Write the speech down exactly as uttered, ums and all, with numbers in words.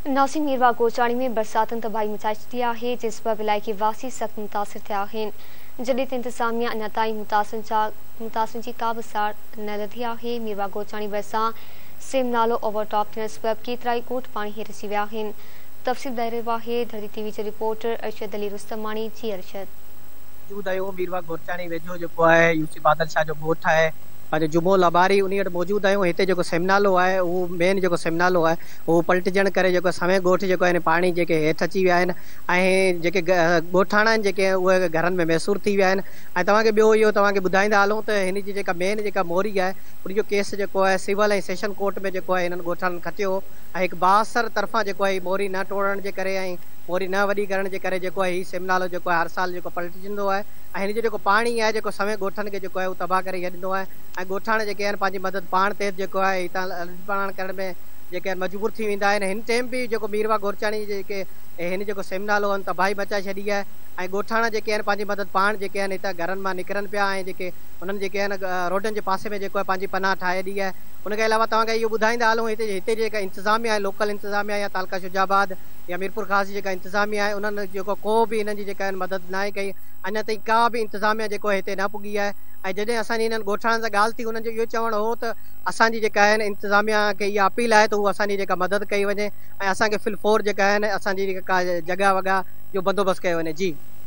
नासिर मीरवा गोचाणी में बरसातन तबाही मचाए छॾी आहे, जिस सबब इलाइक़े वासी सख़्त मुतासिर थिया आहिनि। जॾहिं त इंतज़ामिया अञा ताईं मुतासिरनि जी का बि सार न लधी आहे। मीरवा गोचाणी भरिसां सेम नालो ओवरटॉप थियण सबब केतिरा ई ॻोठ पाणी हेठि अची विया आहिनि। तफ़सील ॿुधाए आहे धरती टीवी जे रिपोर्टर अरशद अली रुस्तमानी। जी अरशद। मौजूद आहियूं मीरवा गोचाणी वेझो जेको आहे यूसुफ आदिल शाह जो ॻोठ आहे, पंहिंजो जुमो लबारी उन वटि मौजूद आहियूं। हिते जेको सेमनालो आहे उहो मेन जेको सेमनालो आहे उहो पलटिजण करे जेको समय ॻोठ जेको आहिनि पाणी जेके हेठि अची विया आहिनि ऐं जेके ॻोठाणा आहिनि जेके उहे घरनि में मैसूर थी विया आहिनि। ऐं तव्हांखे ॿियो इहो तव्हांखे ॿुधाईंदा हलूं त हिन जी जेका मेन जेका मोरी आहे उन जो केस जेको आहे सिविल ऐं सेशन कोर्ट में जेको आहे हिननि ॻोठाणनि खटियो ऐं हिकु बासर तरफ़ां जेको आहे मोरी न टोड़ण जे करे ऐं मोरी न वॾी करण जे करे जेको आहे हीउ सेमनालो जेको आहे हर साल जेको पलटिजंदो आहे ऐं हिन जो जेको पाणी आहे जेको समय ॻोठनि खे जेको आहे उहो तबाह करे छॾींदो आहे ऐं ॻोठाण जेके आहिनि पंहिंजी मदद पाण ते जेको आहे हितां पाण करण में जेके आहिनि मजबूर थी वेंदा आहिनि। हिन टाइम बि जेको मीरवा गोचाणी जेके हिन जेको सेमनालो आहिनि तबाही मचाए छॾी आहे ऐं ॻोठाणा जेके आहिनि पंहिंजी मदद पाण जेके आहिनि हितां घरनि मां निकिरनि पिया ऐं जेके उन्हनि जेके आहिनि रोडनि जे पासे में जेको आहे पंहिंजी पनाह ठाहे ॾी आहे। उनखे अलावा तव्हांखे इहो ॿुधाईंदा हलूं हिते हिते जेका इंतिज़ामिया आहे लोकल इंतिज़ामिया या तालका शुजाबाद या मीरपुर ख़ास जी जेका इंतिज़ामिया आहे उन्हनि जेको को बि हिननि जी जेका आहिनि मदद न आहे कई। अञा ताईं का बि इंतिज़ामिया जेको आहे हिते न पुगी आहे ऐं जॾहिं असांजी हिननि ॻोठाणनि सां ॻाल्हि थी उन्हनि जो इहो चवणु हो त असांजी जेका आहिनि इंतिज़ामिया खे इहा अपील आहे त उहा असांजी जेका मदद कई वञे ऐं असांखे फिलफोर जेका आहिनि असांजी जेका जॻह वॻह जो बंदोबस्तु कयो वञे। जी।